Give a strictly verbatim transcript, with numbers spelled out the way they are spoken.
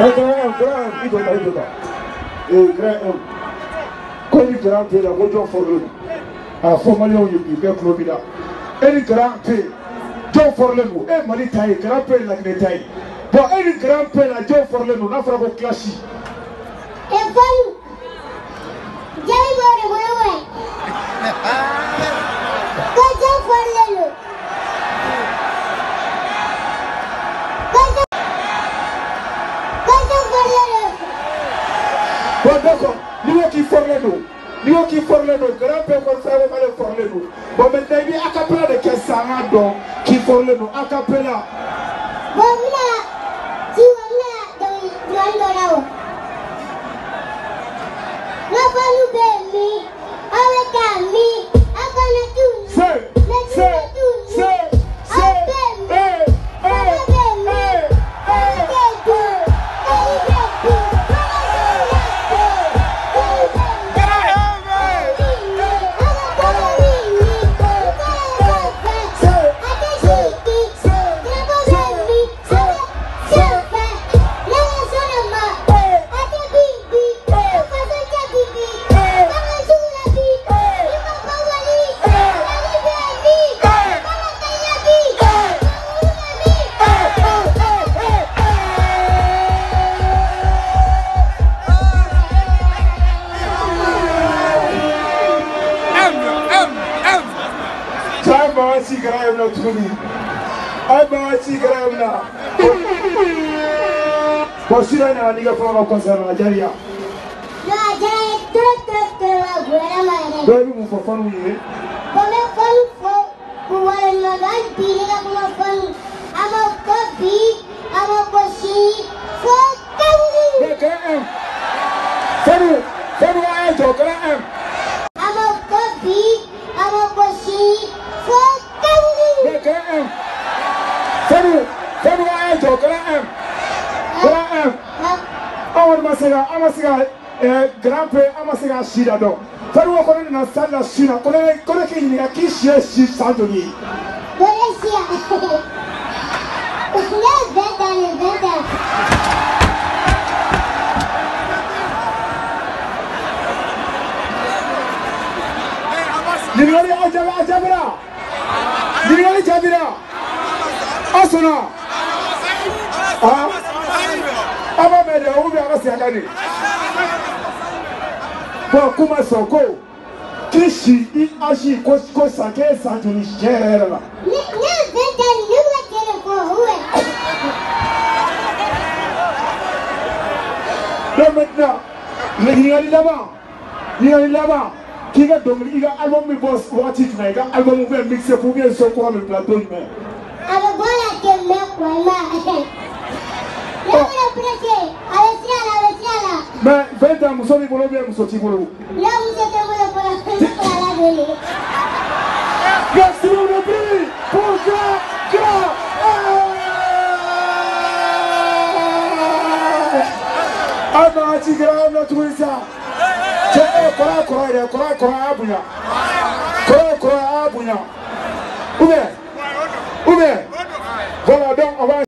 grand M, grand M, il doit aller dedans. Et grand M. Quand il grand P, la voiture forle. À Fomalio, il y a Clobida. Et le grand P, John Forleno, et Malitaï, grand P, la Gnetaï. Bon, et le grand P, la John Forleno, n'a pas de classe. Et bon, j'allais voir le boulot. Quand John Forleno. Bon, d'accord, nous qui Forleno. Nous qui Forleno, grand P, qu'on fait au Forleno. Bon, maintenant, il y a un capella de Kessarado qui Forleno, un capella. Bon, là, tu vas là, dans le no follow baby, I will me. I'm gonna do. Say, Let's say, do. say, say, hey, hey, hey, Postura na liga fora concernant Jaria. No, Jaria, tout, tout, tout, voilà, Baby, mon fofon, oui. Comme un fond, fond, pour voir le nom, puis il a comme un fond, à mon copie, à mon cochi, faut que Mais quand même, fais-nous, fais-nous un jour, quand même. à mon copie, à mon cochi, faut que Mais quand même, fais-nous, fais-nous un jour, quand même. Quand même. Awon masega amasega eh grand-père amasega shida do faru ko na sala shina ko le ko le kini ya kishi shi sandoni Bolesia. Le beta, le beta. Nirgali ajaba ajabira Nirgali jabira Asuna Ah Aba mede o bi arasi agani Bon kuma soko kishi I ashi ko ko sake sandoni jera la Le beta, le beta le ko Donc maintenant le Nirgali là-bas Nirgali là-bas qui a donc il a album mi boss wati na il a album ouvert mixé pour bien soko le plateau humain Alors voilà que me quoi mais vingt ans, nous sommes les Colombiens, nous sommes les Colombiens. Là, vous êtes pour la télé. Merci, on a pris pour ça. Ah, ma tigre, on a trouvé ça. C'est un cora, cora, cora, cora, abuya. Cora, cora, abuya. Où est? Où est? Voilà, donc, on va.